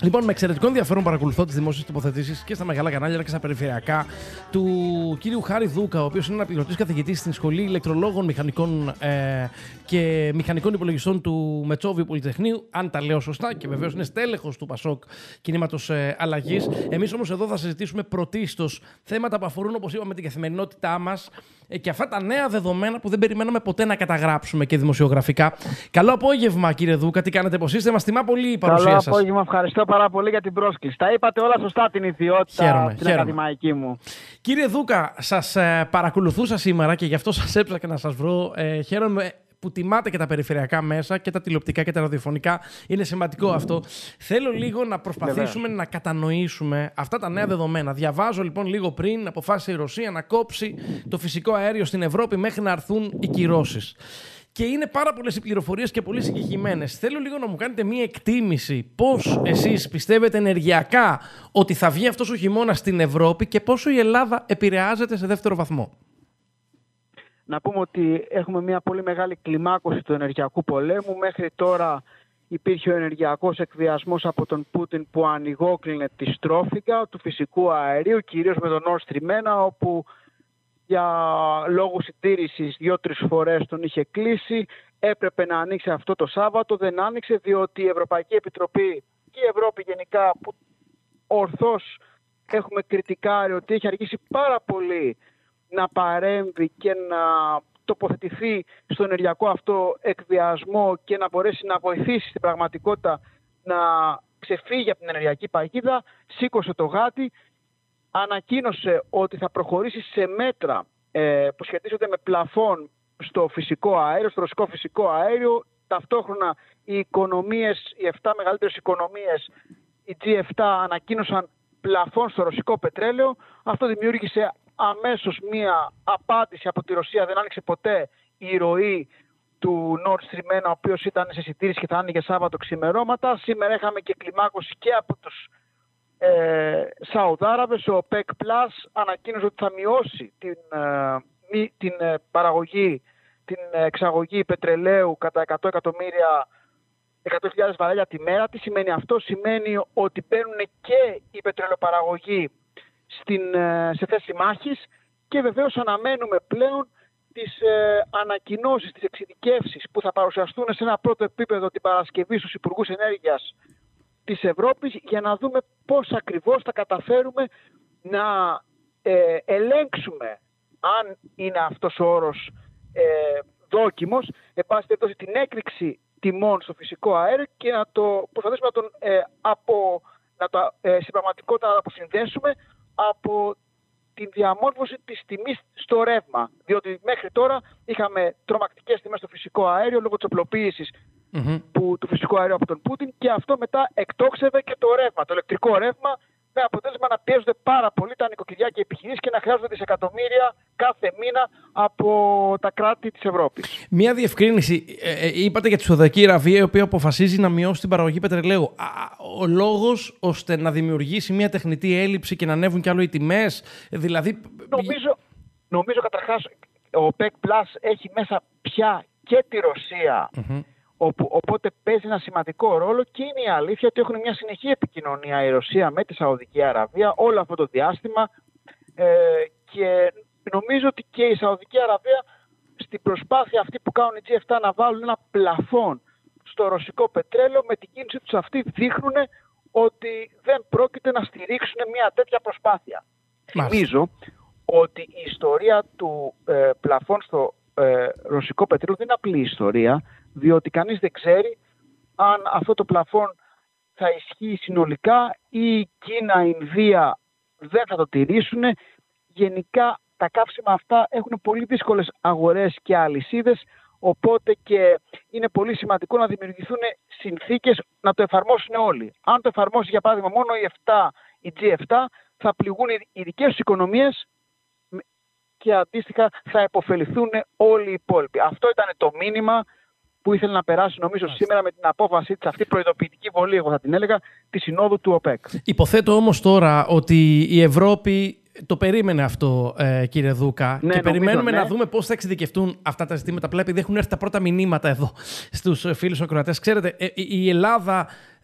Λοιπόν, με εξαιρετικό ενδιαφέρον παρακολουθώ τις δημόσιες τοποθετήσεις και στα μεγάλα κανάλια αλλά και στα περιφερειακά του κύριου Χάρη Δούκα, ο οποίος είναι αναπληρωτής καθηγητής στην Σχολή Ηλεκτρολόγων Μηχανικών και Μηχανικών Υπολογιστών του Μετσόβιου Πολυτεχνείου, αν τα λέω σωστά, και βεβαίως είναι στέλεχος του ΠΑΣΟΚ Κινήματος Αλλαγής. Εμείς όμως εδώ θα συζητήσουμε πρωτίστως θέματα που αφορούν, όπως είπαμε, την καθημερινότητά μας και αυτά τα νέα δεδομένα που δεν περιμέναμε ποτέ να καταγράψουμε και δημοσιογραφικά. Καλό απόγευμα, κύριε Δούκα. Τι κάνετε, πώς είστε? Μας τιμά πολύ η παρουσία σας. Καλό απόγευμα. Ευχαριστώ πάρα πολύ για την πρόσκληση. Τα είπατε όλα σωστά, την ιδιότητα την ακαδημαϊκή μου. Κύριε Δούκα, σας παρακολουθούσα σήμερα και γι' αυτό σας έψαχνα να σας βρω. Χαίρομαι που τιμάτε και τα περιφερειακά μέσα και τα τηλεοπτικά και τα ραδιοφωνικά. Είναι σημαντικό αυτό. Θέλω λίγο να προσπαθήσουμε να κατανοήσουμε αυτά τα νέα δεδομένα. Διαβάζω λοιπόν λίγο πριν, αποφάσισε η Ρωσία να κόψει το φυσικό αέριο στην Ευρώπη μέχρι να έρθουν οι κυρώσεις. Και είναι πάρα πολλές οι πληροφορίες και πολύ συγκεκριμένες. Θέλω λίγο να μου κάνετε μία εκτίμηση πώς εσείς πιστεύετε ενεργειακά ότι θα βγει αυτός ο χειμώνας στην Ευρώπη και πόσο η Ελλάδα επηρεάζεται σε δεύτερο βαθμό. Να πούμε ότι έχουμε μια πολύ μεγάλη κλιμάκωση του ενεργειακού πολέμου. Μέχρι τώρα υπήρχε ο ενεργειακός εκβιασμός από τον Πούτιν που ανοιγόκλεινε τη στρόφιγγα του φυσικού αερίου, κυρίως με τον Nord Stream 1, όπου για λόγους συντήρησης 2-3 φορές τον είχε κλείσει. Έπρεπε να ανοίξει αυτό το Σάββατο, δεν άνοιξε διότι η Ευρωπαϊκή Επιτροπή και η Ευρώπη γενικά, που ορθώς έχουμε κριτικάρει ότι έχει αργήσει πάρα πολύ να παρέμβει και να τοποθετηθεί στο ενεργειακό αυτό εκβιασμό και να μπορέσει να βοηθήσει στην πραγματικότητα να ξεφύγει από την ενεργειακή παγίδα, σήκωσε το γάτι, ανακοίνωσε ότι θα προχωρήσει σε μέτρα που σχετίζονται με πλαφόν στο φυσικό αέριο, στο ρωσικό φυσικό αέριο. Ταυτόχρονα οι οικονομίες, οι 7 μεγαλύτερες οικονομίες, οι G7, ανακοίνωσαν πλαφόν στο ρωσικό πετρέλαιο. Αυτό δημιούργησε αμέσως μία απάντηση από τη Ρωσία. Δεν άνοιξε ποτέ η ροή του Nord Stream 1, ο οποίος ήταν σε συντήρηση και θα άνοιγε Σάββατο ξημερώματα. Σήμερα είχαμε και κλιμάκωση και από τους Σαουδάραβες. Ο OPEC Plus ανακοίνωσε ότι θα μειώσει την παραγωγή, την εξαγωγή πετρελαίου κατά 100.000 βαρέλια τη μέρα. Τι σημαίνει αυτό? Σημαίνει ότι παίρνουν και οι πετρελαιοπαραγωγοί σε θέση μάχης και βεβαίως αναμένουμε πλέον τις ανακοινώσεις, τις εξειδικεύσεις που θα παρουσιαστούν σε ένα πρώτο επίπεδο την Παρασκευή στους Υπουργούς Ενέργειας της Ευρώπης, για να δούμε πώς ακριβώς θα καταφέρουμε να ελέγξουμε, αν είναι αυτός ο όρος δόκιμος, εν πάση περιπτώσει την έκρηξη τιμών στο φυσικό αέριο και να το προσπαθήσουμε στην πραγματικότητα να αποσυνδέσουμε από τη διαμόρφωση της τιμής στο ρεύμα. Διότι μέχρι τώρα είχαμε τρομακτικές τιμές στο φυσικό αέριο λόγω της οπλοποίησης του φυσικού αερίου από τον Πούτιν, και αυτό μετά εκτόξευε και το ρεύμα, το ηλεκτρικό ρεύμα, με αποτέλεσμα να πιέζονται πάρα πολύ τα νοικοκυριά και οι επιχειρήσεις και να χρειάζονται δισεκατομμύρια κάθε μήνα από τα κράτη της Ευρώπης. Μία διευκρίνηση. Είπατε για τη Σαουδική Αραβία, η οποία αποφασίζει να μειώσει την παραγωγή πετρελαίου. Ο λόγος ώστε να δημιουργήσει μια τεχνητή έλλειψη και να ανέβουν κι άλλο οι τιμές, δηλαδή... Νομίζω καταρχάς ο OPEC Plus έχει μέσα πια και τη Ρωσία, οπότε παίζει ένα σημαντικό ρόλο, και είναι η αλήθεια ότι έχουν μια συνεχή επικοινωνία η Ρωσία με τη Σαουδική Αραβία όλο αυτό το διάστημα, και νομίζω ότι και η Σαουδική Αραβία στην προσπάθεια αυτή που κάνουν οι G7 να βάλουν ένα πλαφόν στο ρωσικό πετρέλαιο, με την κίνηση τους αυτή δείχνουν ότι δεν πρόκειται να στηρίξουν μια τέτοια προσπάθεια. Θυμίζω ότι η ιστορία του πλαφόν στο ρωσικό πετρέλαιο δεν είναι απλή ιστορία, διότι κανείς δεν ξέρει αν αυτό το πλαφόν θα ισχύει συνολικά ή η Κίνα, η Ινδία δεν θα το τηρήσουν. Γενικά τα καύσιμα αυτά έχουν πολύ δύσκολες αγορές και αλυσίδες, οπότε και είναι πολύ σημαντικό να δημιουργηθούν συνθήκες να το εφαρμόσουν όλοι. Αν το εφαρμόσει για παράδειγμα μόνο οι G7, θα πληγούν οι δικές τους οικονομίες και αντίστοιχα θα επωφεληθούν όλοι οι υπόλοιποι. Αυτό ήταν το μήνυμα που ήθελε να περάσει, νομίζω, σήμερα με την απόφαση της, αυτή προειδοποιητική βολή, εγώ θα την έλεγα, της Συνόδου του ΟΠΕΚ. Υποθέτω όμως τώρα ότι η Ευρώπη το περίμενε αυτό, κύριε Δούκα, και περιμένουμε να δούμε πώς θα εξειδικευτούν αυτά τα ζητήματα. Απλά επειδή έχουν έρθει τα πρώτα μηνύματα εδώ στους φίλους ακροατές. Ξέρετε, η Ελλάδα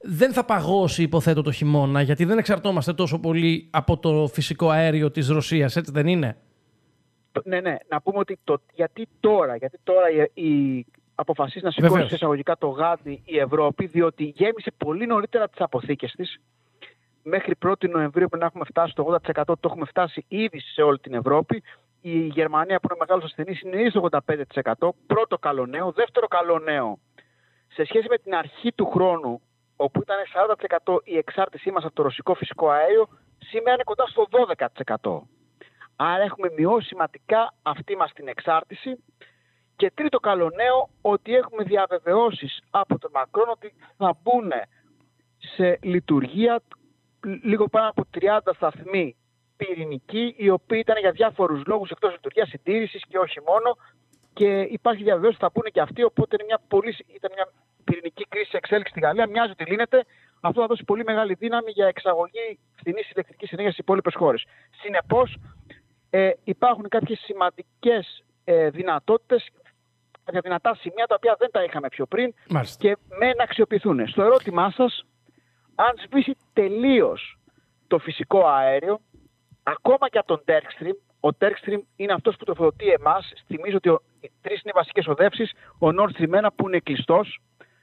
δεν θα παγώσει, υποθέτω, το χειμώνα, γιατί δεν εξαρτώμαστε τόσο πολύ από το φυσικό αέριο της Ρωσίας, έτσι δεν είναι? Ναι. Να πούμε ότι γιατί τώρα αποφασίσει να σηκώσει σε εισαγωγικά το γάντι η Ευρώπη, διότι γέμισε πολύ νωρίτερα τις αποθήκες της. Μέχρι 1η Νοεμβρίου που να έχουμε φτάσει στο 80%, το έχουμε φτάσει ήδη σε όλη την Ευρώπη. Η Γερμανία που είναι μεγάλος ασθενής είναι ήδη στο 85%. Πρώτο καλό νέο. Δεύτερο καλό νέο, σε σχέση με την αρχή του χρόνου, όπου ήταν 40% η εξάρτησή μας από το ρωσικό φυσικό αέριο, σήμερα είναι κοντά στο 12%. Άρα έχουμε μειώσει σημαντικά αυτή μας την εξάρτηση. Και τρίτο καλό νέο, ότι έχουμε διαβεβαιώσεις από τον Μακρόν ότι θα μπουν σε λειτουργία λίγο πάνω από 30 σταθμοί πυρηνικοί, οι οποίοι ήταν για διάφορους λόγους εκτός λειτουργίας, συντήρησης και όχι μόνο. Και υπάρχει διαβεβαίωση ότι θα μπουν και αυτοί, οπότε ήταν μια πυρηνική κρίση σε εξέλιξη στη Γαλλία. Μοιάζει ότι λύνεται. Αυτό θα δώσει πολύ μεγάλη δύναμη για εξαγωγή φθηνής ηλεκτρικής ενέργειας στις υπόλοιπες χώρες. Συνεπώς, υπάρχουν κάποιες σημαντικές δυνατότητες, κάποια δυνατά σημεία τα οποία δεν τα είχαμε πιο πριν. Μάλιστα. Και να αξιοποιηθούν. Στο ερώτημά σας, αν σβήσει τελείως το φυσικό αέριο, ακόμα και από τον Terkstream, ο Terkstream είναι αυτός που τροφοδοτεί εμάς. Θυμίζω ότι οι τρεις είναι βασικές οδεύσεις. Ο Nord Stream 1 που είναι κλειστός,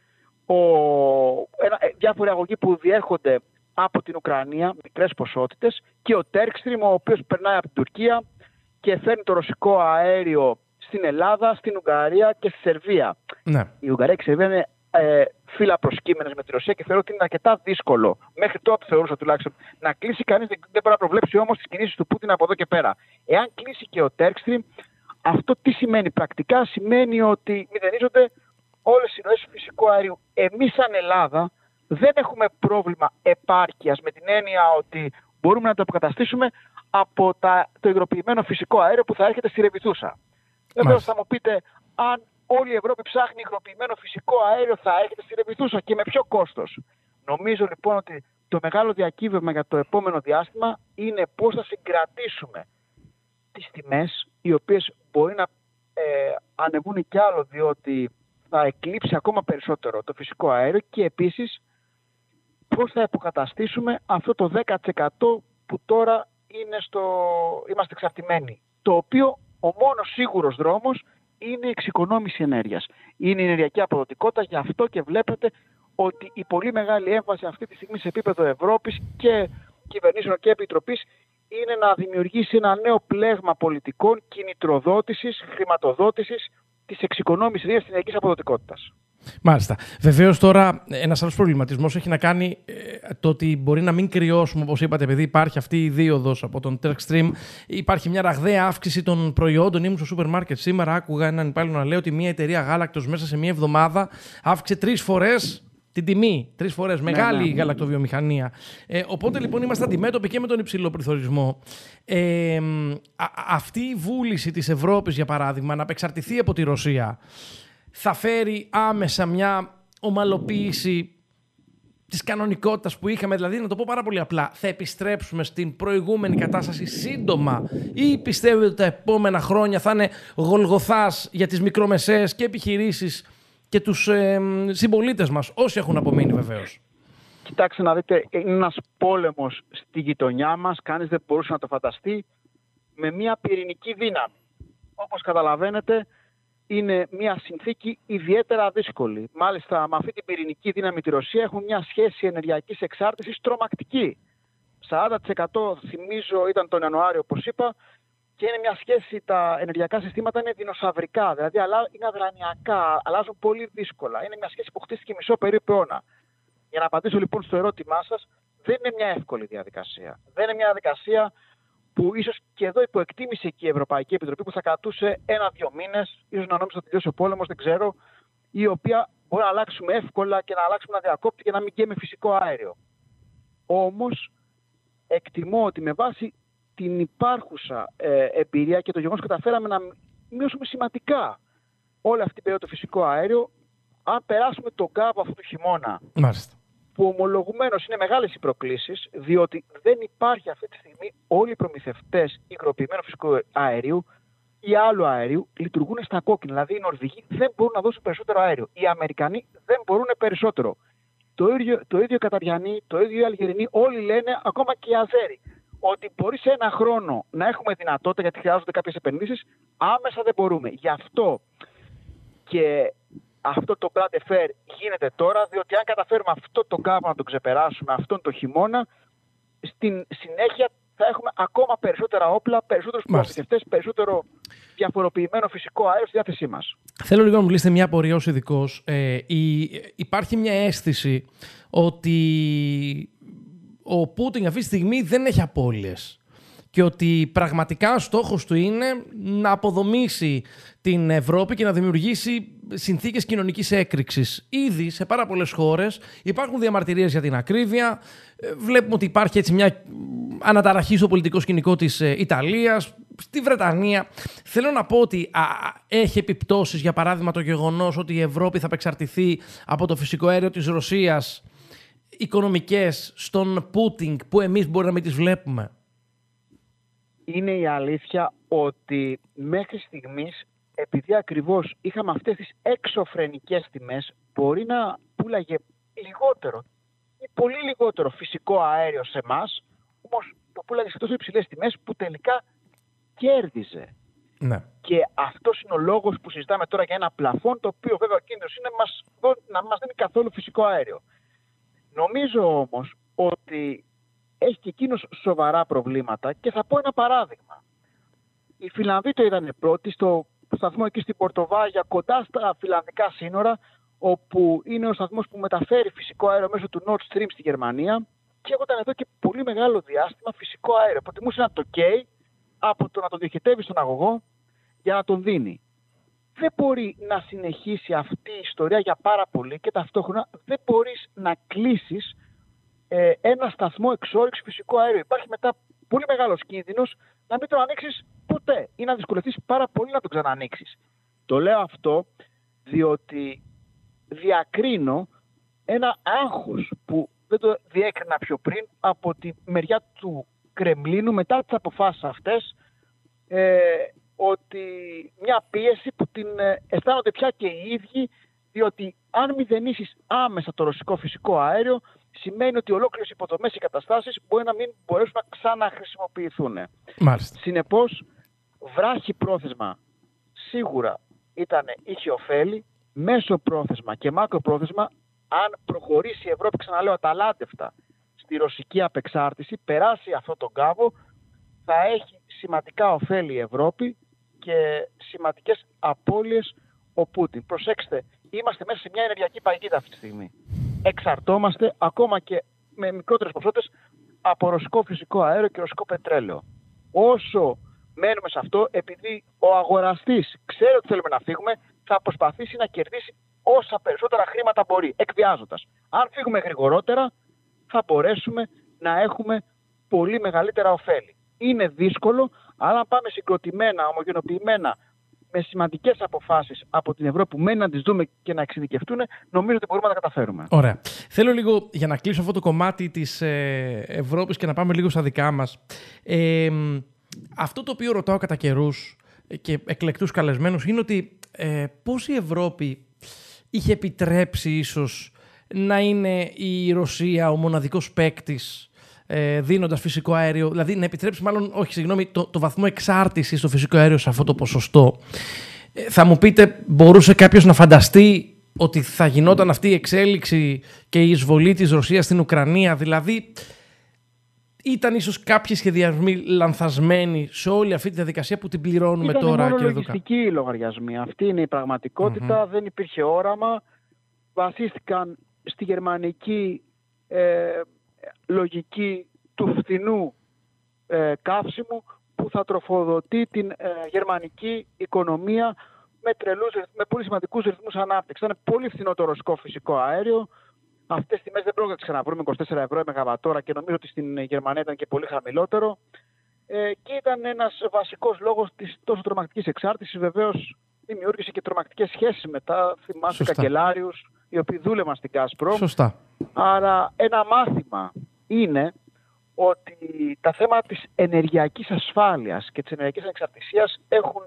διάφοροι αγωγοί που διέρχονται από την Ουκρανία, μικρές ποσότητες, και ο Terkstream, ο οποίος περνάει από την Τουρκία και φέρνει το ρωσικό αέριο στην Ελλάδα, στην Ουγγαρία και στη Σερβία. Ναι. Η Ουγγαρία και η Σερβία είναι φύλλα προσκύμενες με τη Ρωσία και θεωρώ ότι είναι αρκετά δύσκολο, μέχρι τότε θεωρούσα τουλάχιστον, να κλείσει κανείς. Δεν μπορεί να προβλέψει όμως τις κινήσεις του Πούτιν από εδώ και πέρα. Εάν κλείσει και ο Terkstream, αυτό τι σημαίνει πρακτικά? Σημαίνει ότι μηδενίζονται όλες οι ροές φυσικού αερίου. Εμείς σαν Ελλάδα δεν έχουμε πρόβλημα επάρκειας, με την έννοια ότι μπορούμε να το αποκαταστήσουμε από το υγροποιημένο φυσικό αέριο που θα έρχεται στη Ρεβιθούσα. Βεβαίως θα μου πείτε, αν όλη η Ευρώπη ψάχνει υγροποιημένο φυσικό αέριο, θα έρχεται στη Ρεβιθούσα και με ποιο κόστος? Νομίζω λοιπόν ότι το μεγάλο διακύβευμα για το επόμενο διάστημα είναι πώς θα συγκρατήσουμε τις τιμές, οι οποίες μπορεί να ανεβούν κι άλλο, διότι θα εκλείψει ακόμα περισσότερο το φυσικό αέριο, και επίσης πώς θα υποκαταστήσουμε αυτό το 10% που τώρα είμαστε εξαρτημένοι. Το οποίο ο μόνος σίγουρος δρόμος είναι η εξοικονόμηση ενέργειας. Είναι η ενεργειακή αποδοτικότητα, γι' αυτό και βλέπετε ότι η πολύ μεγάλη έμφαση αυτή τη στιγμή σε επίπεδο Ευρώπης και κυβερνήσεων και επιτροπής είναι να δημιουργήσει ένα νέο πλέγμα πολιτικών κινητροδότησης, χρηματοδότησης της εξοικονόμησης ενέργειας της ενεργειακής αποδοτικότητας. Μάλιστα. Βεβαίως τώρα ένας άλλος προβληματισμός έχει να κάνει το ότι μπορεί να μην κρυώσουμε, όπως είπατε, επειδή υπάρχει αυτή η δίωδος από τον Terkstream. Υπάρχει μια ραγδαία αύξηση των προϊόντων. Ήμουν στο σούπερ μάρκετ σήμερα, άκουγα έναν υπάλληλο να λέει ότι μια εταιρεία γάλακτος μέσα σε μια εβδομάδα αύξησε 3 φορές την τιμή. 3 φορές. Μεγάλη γαλακτοβιομηχανία. Οπότε λοιπόν είμαστε αντιμέτωποι και με τον υψηλό πληθωρισμό. Αυτή η βούληση της Ευρώπης, για παράδειγμα, να απεξαρτηθεί από τη Ρωσία, θα φέρει άμεσα μια ομαλοποίηση της κανονικότητας που είχαμε? Δηλαδή, να το πω πάρα πολύ απλά, θα επιστρέψουμε στην προηγούμενη κατάσταση σύντομα, ή πιστεύετε ότι τα επόμενα χρόνια θα είναι γολγοθάς για τις μικρομεσαίες και επιχειρήσεις και τους συμπολίτες μας, όσοι έχουν απομείνει βεβαίως? Κοιτάξτε να δείτε, είναι ένας πόλεμος στη γειτονιά μας, κανείς δεν μπορούσε να το φανταστεί, με μια πυρηνική δύναμη. Όπως καταλαβαίνετε, είναι μια συνθήκη ιδιαίτερα δύσκολη. Μάλιστα, με αυτή την πυρηνική δύναμη τη Ρωσία έχουν μια σχέση ενεργειακής εξάρτησης τρομακτική. 40% θυμίζω ήταν τον Ιανουάριο, όπως είπα, και είναι μια σχέση, τα ενεργειακά συστήματα είναι δεινοσαυρικά, δηλαδή είναι αδρανειακά, αλλάζουν πολύ δύσκολα. Είναι μια σχέση που χτίστηκε μισό περίπου αιώνα. Για να απαντήσω λοιπόν στο ερώτημά σας, δεν είναι μια εύκολη διαδικασία. Δεν είναι μια διαδικασία που ίσως και εδώ υποεκτίμησε και η Ευρωπαϊκή Επιτροπή, που θα κρατούσε 1-2 μήνες, ίσως να νόμιζε ότι τελειώσει ο πόλεμος, δεν ξέρω, η οποία μπορεί να αλλάξουμε εύκολα και να αλλάξουμε ένα διακόπτη και να μην καίμε φυσικό αέριο. Όμως, εκτιμώ ότι με βάση την υπάρχουσα εμπειρία και το γεγονός ότι καταφέραμε να μειώσουμε σημαντικά όλη αυτή την περίοδο το φυσικό αέριο, αν περάσουμε τον κάβο αυτού του χειμώνα, Μάλιστα, που ομολογουμένως είναι μεγάλες οι προκλήσεις, διότι δεν υπάρχει αυτή τη στιγμή όλοι οι προμηθευτές υγροποιημένου φυσικού αερίου ή άλλου αερίου λειτουργούν στα κόκκινα. Δηλαδή οι Νορβηγοί δεν μπορούν να δώσουν περισσότερο αέριο. Οι Αμερικανοί δεν μπορούν περισσότερο. το ίδιο οι Καταριανοί, το ίδιο οι Αλγερινοί, όλοι λένε, ακόμα και οι Αζέροι, ότι μπορεί σε ένα χρόνο να έχουμε δυνατότητα, γιατί χρειάζονται κάποιες επενδύσεις, άμεσα δεν μπορούμε. Γι' αυτό και αυτό το bras de fer γίνεται τώρα, διότι αν καταφέρουμε αυτό το κάβο να το ξεπεράσουμε αυτόν το χειμώνα, στην συνέχεια θα έχουμε ακόμα περισσότερα όπλα, περισσότερους προμηθευτές, περισσότερο διαφοροποιημένο φυσικό αέριο στη διάθεσή μας. Θέλω λίγο να μου λύσετε μια απορία ως ειδικός. Υπάρχει μια αίσθηση ότι ο Πούτιν αυτή τη στιγμή δεν έχει απώλειες και ότι πραγματικά ο στόχος του είναι να αποδομήσει την Ευρώπη και να δημιουργήσει συνθήκες κοινωνικής έκρηξης. Ήδη σε πάρα πολλές χώρες υπάρχουν διαμαρτυρίες για την ακρίβεια. Βλέπουμε ότι υπάρχει έτσι μια αναταραχή στο πολιτικό σκηνικό της Ιταλίας, στη Βρετανία. Θέλω να πω ότι έχει επιπτώσεις, για παράδειγμα, το γεγονός ότι η Ευρώπη θα απεξαρτηθεί από το φυσικό αέριο της Ρωσίας, οικονομικές στον Πούτιν, που εμείς μπορεί να μην τις βλέπουμε. Είναι η αλήθεια ότι μέχρι στιγμής, επειδή ακριβώς είχαμε αυτές τις εξωφρενικές τιμές, μπορεί να πουλάγε λιγότερο ή πολύ λιγότερο φυσικό αέριο σε εμάς, όμως το πουλάγε σε τόσο υψηλές τιμές που τελικά κέρδιζε. Ναι. Και αυτός είναι ο λόγος που συζητάμε τώρα για ένα πλαφόν, το οποίο βέβαια ο κίνδυνος είναι να μας δίνει καθόλου φυσικό αέριο. Νομίζω όμως ότι έχει και εκείνος σοβαρά προβλήματα και θα πω ένα παράδειγμα. Οι Φιλανδοί το είδαν πρώτοι στο σταθμό εκεί στην Πορτοβάγια, κοντά στα φιλανδικά σύνορα, όπου είναι ο σταθμός που μεταφέρει φυσικό αέριο μέσω του Nord Stream στη Γερμανία, και έχονταν εδώ και πολύ μεγάλο διάστημα φυσικό αέριο. Προτιμούσε να το καίει από το να τον διοχετεύει στον αγωγό για να τον δίνει. Δεν μπορεί να συνεχίσει αυτή η ιστορία για πάρα πολύ και ταυτόχρονα δεν μπορείς να κλείσεις ένα σταθμό εξόρυξης φυσικού αέριου. Υπάρχει μετά πολύ μεγάλος κίνδυνος να μην τον ανοίξεις ποτέ ή να δυσκολευτείς πάρα πολύ να τον ξανανοίξεις. Το λέω αυτό διότι διακρίνω ένα άγχος που δεν το διέκρινα πιο πριν από τη μεριά του Κρεμλίνου μετά τις αποφάσεις αυτές, ότι μια πίεση που την αισθάνονται πια και οι ίδιοι, διότι αν μηδενίσεις άμεσα το ρωσικό φυσικό αέριο, σημαίνει ότι ολόκληρες υποδομές και καταστάσεις μπορεί να μην μπορέσουν να ξαναχρησιμοποιηθούν. Μάλιστα. Συνεπώς, βράχη πρόθεσμα σίγουρα είχε ωφέλη, μέσο πρόθεσμα και μάκρο πρόθεσμα, αν προχωρήσει η Ευρώπη, ξαναλέω, αταλάντευτα στη ρωσική απεξάρτηση, περάσει αυτόν τον κάβο, θα έχει σημαντικά ωφέλη η Ευρώπη και σημαντικές απώλειες ο Πούτιν. Προσέξτε, είμαστε μέσα σε μια ενεργειακή παγίδα αυτή τη στιγμή. Εξαρτώμαστε ακόμα και με μικρότερες ποσότητες από ρωσικό φυσικό αέριο και ρωσικό πετρέλαιο. Όσο μένουμε σε αυτό, επειδή ο αγοραστής ξέρει ότι θέλουμε να φύγουμε, θα προσπαθήσει να κερδίσει όσα περισσότερα χρήματα μπορεί, εκβιάζοντας. Αν φύγουμε γρηγορότερα, θα μπορέσουμε να έχουμε πολύ μεγαλύτερα ωφέλη. Είναι δύσκολο, αλλά αν πάμε συγκροτημένα, ομογενοποιημένα, με σημαντικές αποφάσεις από την Ευρώπη που μένει να τις δούμε και να εξειδικευτούν, νομίζω ότι μπορούμε να τα καταφέρουμε. Ωραία. Θέλω λίγο, για να κλείσω αυτό το κομμάτι της Ευρώπης και να πάμε λίγο στα δικά μας. Αυτό το οποίο ρωτάω κατά καιρούς και εκλεκτούς καλεσμένους είναι ότι πώς η Ευρώπη είχε επιτρέψει ίσως να είναι η Ρωσία ο μοναδικός παίκτης δίνοντας φυσικό αέριο, δηλαδή να επιτρέψει το βαθμό εξάρτησης στο φυσικό αέριο σε αυτό το ποσοστό. Θα μου πείτε, μπορούσε κάποιος να φανταστεί ότι θα γινόταν αυτή η εξέλιξη και η εισβολή της Ρωσίας στην Ουκρανία? Δηλαδή, ήταν ίσως κάποιοι σχεδιασμοί λανθασμένοι σε όλη αυτή τη διαδικασία που την πληρώνουμε τώρα? Ήταν μόνο λογιστικοί λογαριασμοί. Αυτή είναι η πραγματικότητα. Δεν υπήρχε όραμα. Βασίστηκαν στη γερμανική λογική του φθηνού καύσιμου που θα τροφοδοτεί την γερμανική οικονομία με πολύ σημαντικούς ρυθμούς ανάπτυξης. Ήταν πολύ φθηνό το ρωσικό φυσικό αέριο. Αυτές τις τιμές δεν πρόκειται να τις ξαναβρούμε, 24 ευρώ η μεγαβατόρα, και νομίζω ότι στην Γερμανία ήταν και πολύ χαμηλότερο. Και ήταν ένας βασικός λόγος της τόσο τρομακτικής εξάρτησης. Βεβαίως δημιούργησε και τρομακτικές σχέσεις μετά. Θυμάστε καγκελάριους οι οποίοι δούλευαν στην Gazprom. Σωστά. Άρα ένα μάθημα είναι ότι τα θέματα της ενεργειακής ασφάλειας και της ενεργειακής ανεξαρτησίας έχουν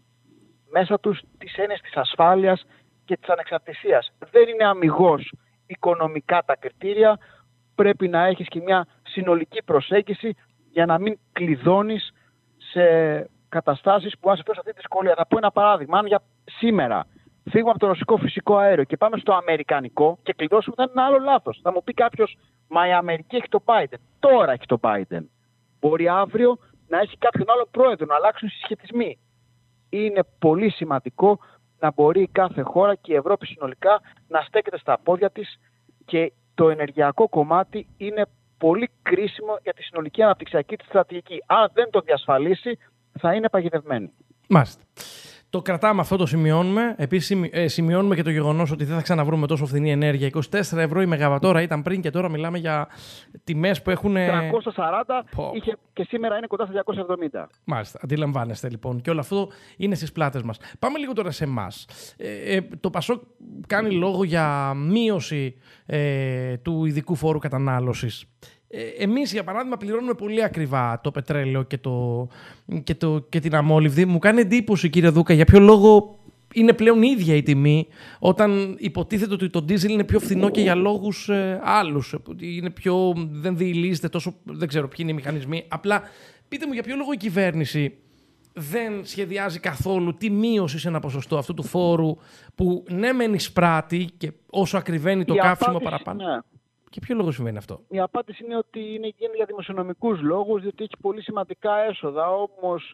μέσα τους τις έννοιες της ασφάλειας και της ανεξαρτησίας. Δεν είναι αμιγώς οικονομικά τα κριτήρια, πρέπει να έχεις και μια συνολική προσέγγιση για να μην κλειδώνεις σε καταστάσεις που αν σε φέρουν αυτή τη δυσκολία. Θα πω ένα παράδειγμα. Αν για σήμερα φύγουμε από το ρωσικό φυσικό αέριο και πάμε στο αμερικανικό και κλειδώσουμε, θα είναι ένα άλλο λάθος. Θα μου πει κάποιος, μα η Αμερική έχει το Biden. Τώρα έχει το Biden. Μπορεί αύριο να έχει κάποιον άλλο πρόεδρο, να αλλάξουν οι συσχετισμοί. Είναι πολύ σημαντικό να μπορεί κάθε χώρα και η Ευρώπη συνολικά να στέκεται στα πόδια της, και το ενεργειακό κομμάτι είναι πολύ κρίσιμο για τη συνολική αναπτυξιακή της στρατηγική. Αν δεν το διασφαλίσει, θα είναι παγιδευμένη. Μάλιστα. Το κρατάμε αυτό, το σημειώνουμε. Επίσης, σημειώνουμε και το γεγονός ότι δεν θα ξαναβρούμε τόσο φθηνή ενέργεια. 24 ευρώ η μεγαβατόρα ήταν πριν, και τώρα μιλάμε για τιμές που έχουν. 340 είχε και σήμερα είναι κοντά στα 270. Μάλιστα. Αντιλαμβάνεστε λοιπόν. Και όλο αυτό είναι στις πλάτες μας. Πάμε λίγο τώρα σε εμάς. Το ΠΑΣΟΚ κάνει λόγο για μείωση του ειδικού φόρου κατανάλωσης. Εμείς, για παράδειγμα, πληρώνουμε πολύ ακριβά το πετρέλαιο και την αμόλυβδη. Μου κάνει εντύπωση, κύριε Δούκα, για ποιο λόγο είναι πλέον η ίδια η τιμή, όταν υποτίθεται ότι το ντίζελ είναι πιο φθηνό και για λόγους άλλους. Δεν διηλίζεται τόσο, δεν ξέρω ποιοι είναι οι μηχανισμοί. Απλά πείτε μου για ποιο λόγο η κυβέρνηση δεν σχεδιάζει καθόλου τη μείωση σε ένα ποσοστό αυτού του φόρου, που ναι μεν εισπράττει, και όσο ακριβένει το καύσιμο παραπάνω. Ναι. Και ποιο λόγο συμβαίνει αυτό? Η απάντηση είναι ότι γίνεται για δημοσιονομικούς λόγους, διότι έχει πολύ σημαντικά έσοδα. Όμως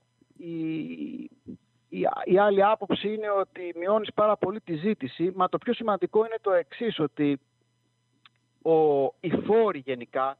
η άλλη άποψη είναι ότι μειώνεις πάρα πολύ τη ζήτηση. Μα το πιο σημαντικό είναι το εξής, ότι οι φόροι γενικά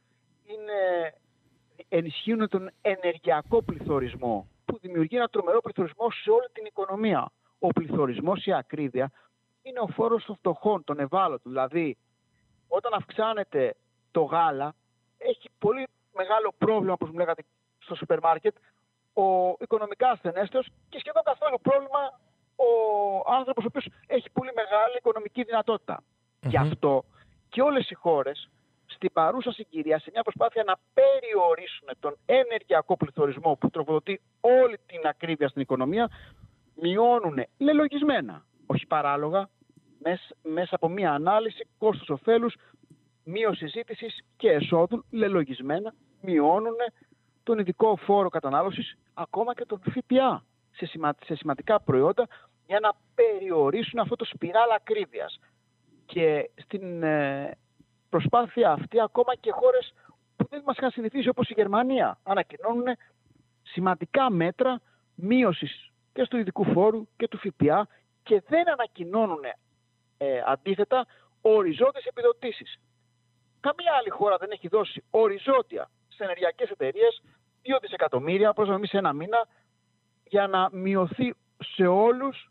ενισχύουν τον ενεργειακό πληθωρισμό, που δημιουργεί ένα τρομερό πληθωρισμό σε όλη την οικονομία. Ο πληθωρισμός, η ακρίβεια, είναι ο φόρος των φτωχών, των ευάλωτων. Δηλαδή, όταν αυξάνεται το γάλα, έχει πολύ μεγάλο πρόβλημα, όπως μου λέγατε, στο σούπερ μάρκετ, ο οικονομικά ασθενέστερος, και σχεδόν καθόλου πρόβλημα ο άνθρωπος ο οποίος έχει πολύ μεγάλη οικονομική δυνατότητα. Γι' αυτό και όλες οι χώρες, στην παρούσα συγκυρία, σε μια προσπάθεια να περιορίσουν τον ενεργειακό πληθωρισμό που τροφοδοτεί όλη την ακρίβεια στην οικονομία, μειώνουν λελογισμένα, όχι παράλογα, μέσα από μια ανάλυση κόστους-οφέλους, μείωση ζήτησης και εσόδων, λελογισμένα μειώνουν τον ειδικό φόρο κατανάλωσης, ακόμα και τον ΦΠΑ σε σημαντικά προϊόντα, για να περιορίσουν αυτό το σπιράλ ακρίβειας. Και στην προσπάθεια αυτή, ακόμα και χώρες που δεν μας είχαν συνηθίσει, όπως η Γερμανία, ανακοινώνουν σημαντικά μέτρα μείωσης και του ειδικού φόρου και του ΦΠΑ, και δεν ανακοινώνουν αντίθετα οριζόντιες επιδοτήσεις. Καμία άλλη χώρα δεν έχει δώσει οριζόντια σε ενεργειακές εταιρείες 2 δισεκατομμύρια, όπως εμείς, σε ένα μήνα, για να μειωθεί σε όλους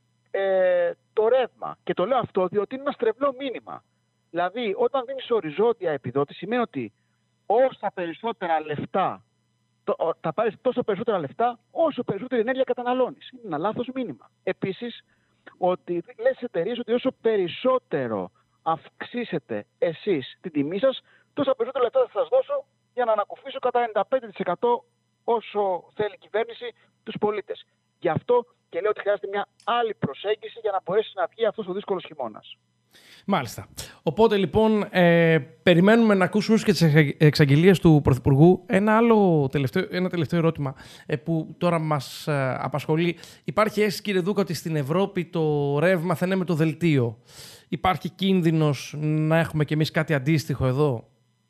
το ρεύμα. Και το λέω αυτό διότι είναι ένα στρεβλό μήνυμα. Δηλαδή, όταν δίνεις οριζόντια επιδότηση, σημαίνει ότι όσα περισσότερα λεφτά, θα πάρεις τόσο περισσότερα λεφτά όσο περισσότερη ενέργεια καταναλώνεις. Είναι ένα λάθος μήνυμα. Επίσης, ότι λες στις εταιρείες ότι όσο περισσότερο αυξήσετε εσείς την τιμή σας, τόσα περισσότερα λεφτά θα σας δώσω για να ανακουφίσω κατά 95% όσο θέλει η κυβέρνηση τους πολίτες. Γι' αυτό και λέω ότι χρειάζεται μια άλλη προσέγγιση για να μπορέσει να βγει αυτός ο δύσκολος χειμώνας. Μάλιστα. Οπότε λοιπόν περιμένουμε να ακούσουμε και τις εξαγγελίες του Πρωθυπουργού. Ένα τελευταίο ερώτημα που τώρα μας απασχολεί. Υπάρχει αίσθηση, κύριε Δούκα, ότι στην Ευρώπη το ρεύμα θα είναι με το δελτίο? Υπάρχει κίνδυνος να έχουμε κι εμείς κάτι αντίστοιχο εδώ?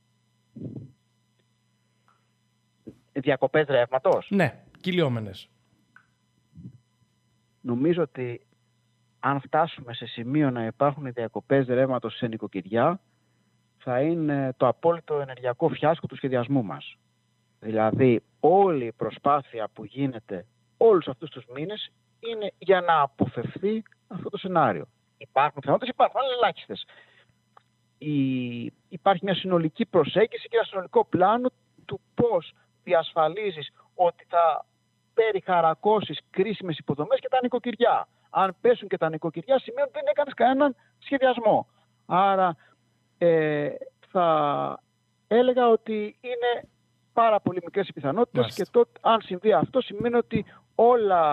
Διακοπές ρεύματος? Ναι, κυλιόμενες. Νομίζω ότι αν φτάσουμε σε σημείο να υπάρχουν διακοπές ρεύματος σε νοικοκυριά, θα είναι το απόλυτο ενεργειακό φιάσκο του σχεδιασμού μας. Δηλαδή, όλη η προσπάθεια που γίνεται όλους αυτούς τους μήνες είναι για να αποφευθεί αυτό το σενάριο. Υπάρχουν πιθανότητες, υπάρχουν, αλλά ελάχιστες. Υπάρχει μια συνολική προσέγγιση και ένα συνολικό πλάνο του πώς διασφαλίζεις ότι θα περιχαρακώσεις κρίσιμες υποδομές και τα νοικοκυριά. Αν πέσουν και τα νοικοκυριά, σημαίνει ότι δεν έκανες κανέναν σχεδιασμό. Άρα θα έλεγα ότι είναι πάρα πολύ μικρές οι πιθανότητες, και τότε, αν συμβεί αυτό, σημαίνει ότι όλα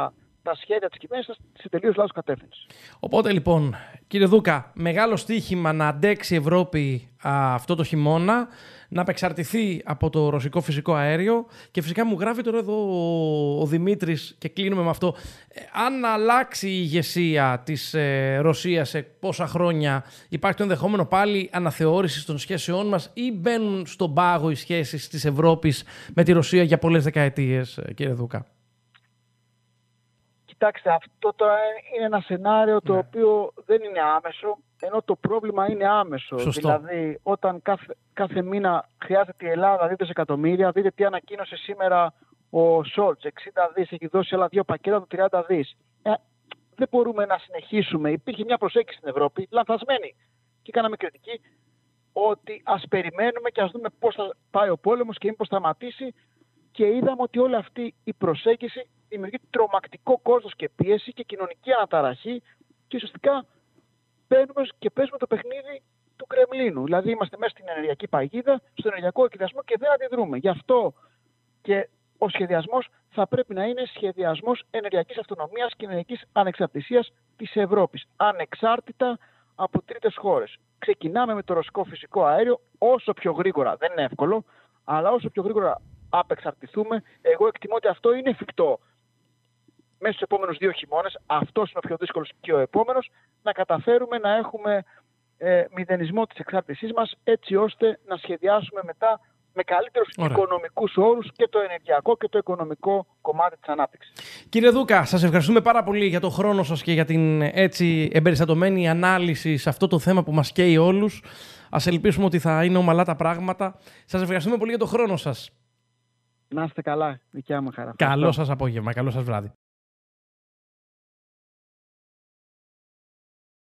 τα σχέδια της κυβέρνησης σε τελείως λάθος κατεύθυνση. Οπότε λοιπόν, κύριε Δούκα, μεγάλο στοίχημα να αντέξει η Ευρώπη αυτό το χειμώνα, να απεξαρτηθεί από το ρωσικό φυσικό αέριο και φυσικά μου γράφει τώρα εδώ ο Δημήτρης και κλείνουμε με αυτό. Αν αλλάξει η ηγεσία της Ρωσίας σε πόσα χρόνια, υπάρχει το ενδεχόμενο πάλι αναθεώρησης των σχέσεών μας ή μπαίνουν στον πάγο οι σχέσεις της Ευρώπης με τη Ρωσία για πολλές δεκαετίες, κύριε Δούκα? Κοιτάξτε, αυτό τώρα είναι ένα σενάριο το οποίο δεν είναι άμεσο, ενώ το πρόβλημα είναι άμεσο. Σωστό. Δηλαδή, όταν κάθε μήνα χρειάζεται η Ελλάδα 2 δισεκατομμύρια, δείτε τι ανακοίνωσε σήμερα ο Σόλτς, 60 δις, έχει δώσει άλλα 2 πακέτα, το 30 δις. Δεν μπορούμε να συνεχίσουμε. Υπήρχε μια προσέγγιση στην Ευρώπη, λανθασμένη, και κάναμε κριτική, ότι ας περιμένουμε και ας δούμε πώς θα πάει ο πόλεμος και μήπως σταματήσει. Και είδαμε ότι όλη αυτή η προσέγγιση δημιουργεί τρομακτικό κόστος και πίεση και κοινωνική αναταραχή και ουσιαστικά παίζουμε το παιχνίδι του Κρεμλίνου. Δηλαδή είμαστε μέσα στην ενεργειακή παγίδα, στον ενεργειακό εκδιασμό και δεν αντιδρούμε. Γι' αυτό και ο σχεδιασμός θα πρέπει να είναι σχεδιασμός ενεργειακής αυτονομίας και ενεργειακής ανεξαρτησίας της Ευρώπης, ανεξάρτητα από τρίτες χώρες. Ξεκινάμε με το ρωσικό φυσικό αέριο, όσο πιο γρήγορα, δεν είναι εύκολο, αλλά όσο πιο γρήγορα απεξαρτηθούμε, εγώ εκτιμώ ότι αυτό είναι εφικτό μέσα στους επόμενους 2 χειμώνες, αυτός είναι ο πιο δύσκολος και ο επόμενος, να καταφέρουμε να έχουμε μηδενισμό της εξάρτησής μας, έτσι ώστε να σχεδιάσουμε μετά με καλύτερους οικονομικούς όρους και το ενεργειακό και το οικονομικό κομμάτι της ανάπτυξης. Κύριε Δούκα, σας ευχαριστούμε πάρα πολύ για τον χρόνο σας και για την έτσι εμπεριστατωμένη ανάλυση σε αυτό το θέμα που μας καίει όλους. Ας ελπίσουμε ότι θα είναι ομαλά τα πράγματα. Σας ευχαριστούμε πολύ για τον χρόνο σας. Να είστε καλά, δικιά μου χαρά. Καλό σας απόγευμα, καλό σας βράδυ.